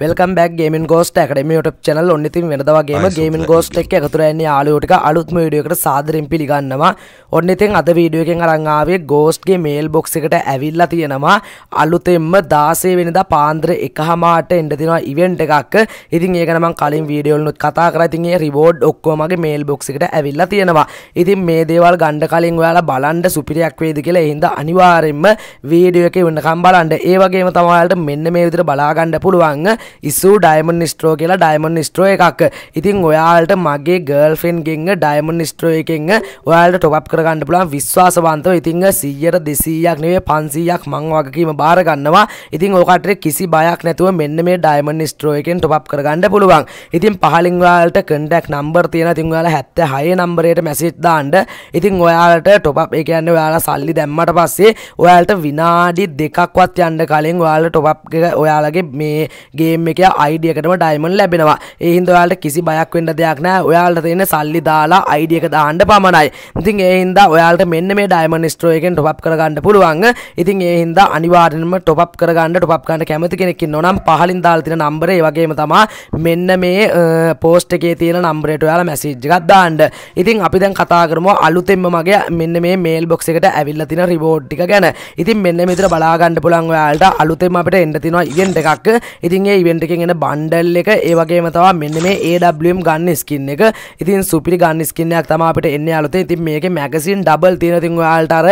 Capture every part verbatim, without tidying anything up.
Welcome back Gaming Ghost Academy YouTube channel. ඔන්න ඉතින් වෙනදා වගේම Gaming Ghost එක්ක එකතු වෙලා ඉන්නේ යාළුවෝ ටික අලුත්ම වීඩියෝ එකකට සාදරයෙන් පිළිගන්නවා. ඔන්න ඉතින් අද වීඩියෝ එකෙන් අරන් ආවේ Ghost ගේ mail box එකට ඇවිල්ලා තියෙනවා අලුතෙන්ම දාසය වෙනිදා පාන්දර එකහමාරට එන්න තියෙනවා event එකක්. ඉතින් ඒක නම් මම කලින් වීඩියෝ වලුත් කතා කරා. ඉතින් ඒ reward ඔක්කොම මගේ mail box එකට ඇවිල්ලා තියෙනවා. ඉතින් මේ දේවල් ගන්න කලින් ඔයාලා බලන්න සුපිරියක් වේද කියලා ඒ හින්දා අනිවාර්යෙන්ම වීඩියෝ එකේ වෙනකම් බලන්න. ඒ වගේම තමයි ඔයාලට මෙන්න මේ විදිහට බලා ගන්න පුළුවන් issue diamond straw කියලා diamond straw එකක්. ඉතින් ඔයාලට මගේ girlfriend ගෙන් diamond straw එකෙන් ඔයාලට top up කරගන්න පුළුවන් විශ්වාසවන්තව. ඉතින් සීයට දෙසීයක් නෙවෙයි පන්සීයක් මං වගකීම බාර ගන්නවා. ඉතින් ඔකට කිසි බයක් නැතුව මෙන්න මේ diamond straw එකෙන් top up කරගන්න පුළුවන්. ඉතින් පහලින් ඔයාලට contact number තියෙනවා. ඉතින් ඔයාලා හැත්තෑ හය නම්බරයට message දාන්න. ඉතින් ඔයාලට top up ඒ කියන්නේ ඔයාලා සල්ලි දැම්මට පස්සේ ඔයාලට විනාඩි දෙකක්වත් යන්න කලින් ඔයාලට top up එක ඔයාලගේ මේ game එකේ I D එකටම diamond ලැබෙනවා. ඒ හින්දා ඔයාලට කිසි බයක් වෙන්න දෙයක් නැහැ. ඔයාලට තියෙන සල්ලි දාලා I D එක දාන්න පමණයි. ඉතින් ඒ හින්දා ඔයාලට මෙන්න මේ diamond straw එකෙන් top up කරගන්න පුළුවන්. ඉතින් ඒ හින්දා අනිවාර්යෙන්ම top up කරගන්න top up කරන්න කැමති කෙනෙක් ඉන්නවා නම් පහලින් දාලා තියෙන නම්බරය ඒ වගේම තමයි මෙන්න මේ post එකේ තියෙන නම්බරයට ඔයාලා message එකක් දාන්න. ඉතින් අපි දැන් කතා කරමු අලුතෙන්ම මගේ මෙන්න මේ mail box එකට ඇවිල්ලා තියෙන reward ටික ගැන. ඉතින් මෙන්න මේ විතර බලා ගන්න පුළුවන් ඔයාලට අලුතෙන්ම අපිට එන්න තියෙනවා event එකක්. ඉතින් ඒ event එකෙන් එන bundle එක ඒ වගේම තමයි මෙන්න මේ A W M gun skin එක. ඉතින් සුපිරි gun skin එකක් තමයි අපිට එන්නේ අලුතෙන්. ඉතින් මේකේ magazine double තියෙනවා. ඉතින් ඔයාලට අර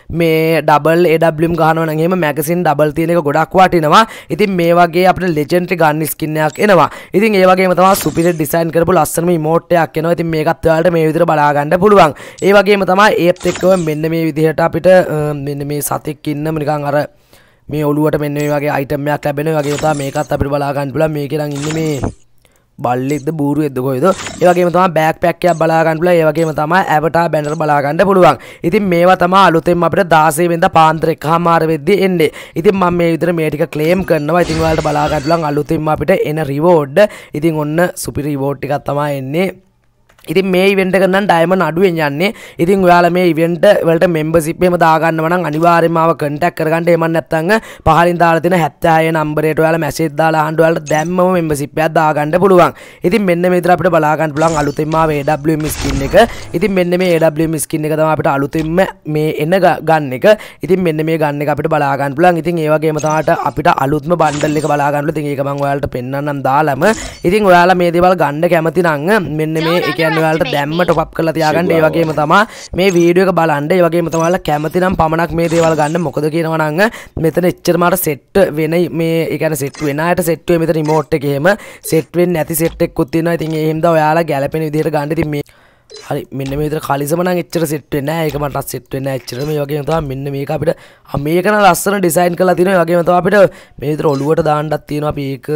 මේ double A W M ගහනවා නම් එහෙම magazine double තියෙන එක ගොඩක් වටිනවා. ඉතින් මේ වගේ අපිට legendary gun skin එකක් එනවා. ඉතින් ඒ වගේම තමයි සුපිරි design කරපු ලස්සනම emote එකක් එනවා. ඉතින් මේකත් ඔයාලට මේ විදිහට බලා ගන්න පුළුවන්. ඒ වගේම තමයි ඒත් එක්කම මෙන්න මේ විදිහට අපිට මෙන්න මේ සතෙක් ඉන්නම නිකන් අර මේ ඔළුවට මෙන්න මේ වගේ item එකක් ලැබෙනවා. ඒ වගේම තමයි මේකත් අපිට බලා ගන්න පුළුවන්. මේකේ නම් ඉන්නේ මේ බල්ලෙක්ද බූරුවෙක්ද කොහෙද? ඒ වගේම තමයි backpack එකක් බලා ගන්න පුළුවන්. ඒ වගේම තමයි avatar banner බලා ගන්න පුළුවන්. ඉතින් මේවා තමයි අලුතෙන්ම අපිට දාසය වෙනිදා පාන්දර එකහමාර වෙද්දී එන්නේ. ඉතින් මම මේ විදිහට මේ ටික claim කරනවා. ඉතින් ඔයාලට බලා ගන්න පුළුවන් අලුතෙන්ම අපිට එන reward. ඉතින් ඔන්න සුපිරි reward ටිකක් තමයි එන්නේ. ඉතින් මේ event එක නම් diamond අඩුවෙන් යන්නේ. ඉතින් ඔයාලා මේ event වලට membership එහෙම දා ගන්නව නම් අනිවාර්යෙන්ම ආව contact කරගන්න. එහෙම නැත්නම් පහලින් දාලා තියෙන හැත්තෑ හය නම්බරයට ඔයාලා message දාලා අහන්න ඔයාලට දැම්මම membership එකක් දා ගන්න පුළුවන්. ඉතින් මෙන්න මේ විදිහට අපිට බලා ගන්න පුළුවන් අලුතෙන්ම ආව A W M skin එක. ඉතින් මෙන්න මේ A W M skin එක තමයි අපිට අලුතෙන්ම මේ එන gun එක. ඉතින් මෙන්න මේ gun එක අපිට බලා ගන්න පුළුවන්. ඉතින් ඒ වගේම තමයි අපිට අලුත්ම bundle එක බලා ගන්න පුළුවන්. ඉතින් ඒක මම ඔයාලට පෙන්නන්නම් දාලම. ඉතින් ඔයාලා මේ දේවල් ගන්න කැමති නම් මෙන්න මේ ඒ කියන්නේ ඔයාලට දැම්ම top up කරලා තියාගන්න. ඒ වගේම තමයි මේ වීඩියෝ එක බලන්න. ඒ වගේම තමයි ඔයාලා කැමති නම් පමණක් මේ දේවල් ගන්න. මොකද කියනවා නම් මෙතන එච්චරම අර set වෙන මේ ඒ කියන්නේ set වෙන අයට set වෙයි මෙතන remote එකේ එහෙම set වෙන්නේ නැති set එකකුත් තියෙනවා. ඉතින් ඒ හින්දා ඔයාලා ගැලපෙන විදිහට ගන්න. ඉතින් මේ හරි මෙන්න මේ විතර කලිසම නම් එච්චර set වෙන්නේ නැහැ. ඒක මටත් set වෙන්නේ නැහැ එච්චර. මේ වගේම තමයි මෙන්න මේක අපිට මේක නම් ලස්සන design කරලා තියෙනවා. ඒ වගේම තමයි අපිට මේ විතර ඔලුවට දාන්නත් තියෙනවා. අපි ඒක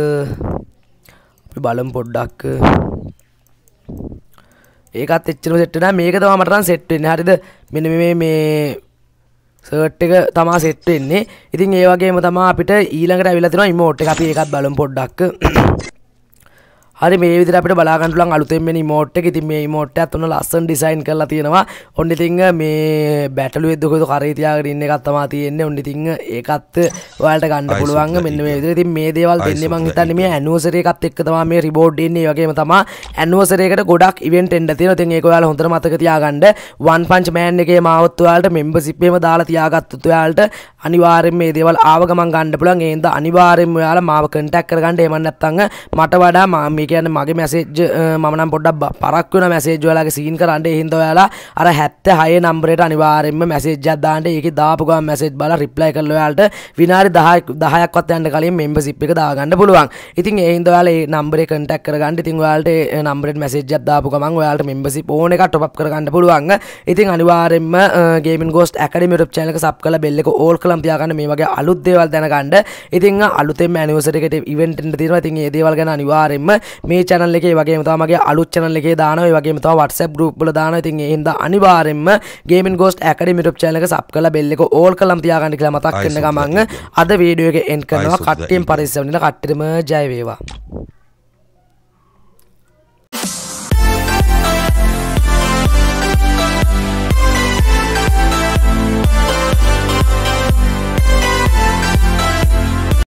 අපි බලමු පොඩ්ඩක්. ඒකත් එච්චරම සෙට් වෙනවා. මේක තමයි මට නම් සෙට් වෙන්නේ. හරිද? මෙන්න මේ මේ සර්ට් එක තමයි සෙට් වෙන්නේ. ඉතින් ඒ වගේම තමයි අපිට ඊළඟට ඇවිල්ලා තියෙනවා emote එක. අපි ඒකත් බලමු පොඩ්ඩක්. හරි මේ විදිහට අපිට බලා ගන්න පුළුවන් අලුතෙන් මෙන්න emote එක. ඉතින් මේ emote එකත් ඔන්න ලස්සන design කරලා තියෙනවා. ඔන්න ඉතින් මේ බැටළුවෙක් දුකද කරේ තියාගෙන ඉන්න එකක් තමයි තියෙන්නේ. ඔන්න ඉතින් ඒකත් ඔයාලට ගන්න පුළුවන් මෙන්න මේ විදිහට. ඉතින් මේ දේවල් දෙන්නේ මං හිතන්නේ මේ anniversary එකත් එක්ක තමයි මේ reward එන්නේ. ඒ වගේම තමයි anniversary එකට ගොඩක් event එන්න තියෙනවා. ඉතින් ඒක ඔයාලා හොඳට මතක තියාගන්න. One Punch Man එකේ මාවොත් ඔයාලට membership එහෙම දාලා තියාගත්තොත් ඔයාලට අනිවාර්යෙන් මේ දේවල් ආව ගමන් ගන්න පුළුවන්. ඒ හින්දා අනිවාර්යෙන්ම ඔයාලා මාව contact කරගන්න. එහෙම නැත්නම් මට වඩා මම කියන්නේ මගේ මැසේජ් මම නම් පොඩ්ඩක් පරක් වෙන මැසේජ් ඔයාලගේ සීන් කරන්න. ඒ හින්දා ඔයාලා අර හැත්තෑ හය නම්බරයට අනිවාර්යෙන්ම මැසේජ් එකක් දාන්න. ඒකේ දාපු ගමන් මැසේජ් බලලා රිප්ලයි කරලා ඔයාලට විනාඩි දහයක්වත් යන්න කලින් membership එක දා ගන්න පුළුවන්. ඉතින් ඒ හින්දා ඔයාලා ඒ නම්බරේ contact කරගන්න. ඉතින් ඔයාලට ඒ නම්බරේට මැසේජ් එකක් දාපු ගමන් ඔයාලට membership ඕන එකක් top up කරගන්න පුළුවන්. ඉතින් අනිවාර්යෙන්ම Gaming Ghost Academy YouTube channel එක sub කරලා bell එක all කරලා තියාගන්න මේ වගේ අලුත් දේවල් දැනගන්න. ඉතින් අලුතෙන්ම anniversary එකට event එන්න තියෙනවා. ඉතින් මේ දේවල් ගැන අනිවාර්යෙන්ම මේ channel එකේ වගේම තමයි මගේ අලුත් channel එකේ දානවා. ඒ වගේම තමයි WhatsApp group වල දානවා. ඉතින් ඒ හින්දා අනිවාර්යෙන්ම Gaming Ghost Academy YouTube channel එක sub කරලා bell එක all කරලා තියාගන්න කියලා මතක් කරන ගමන් අද වීඩියෝ එක end කරනවා. කට්ටියෙන් පරිස්සම් වෙන්න. කට්ටියම ජය වේවා.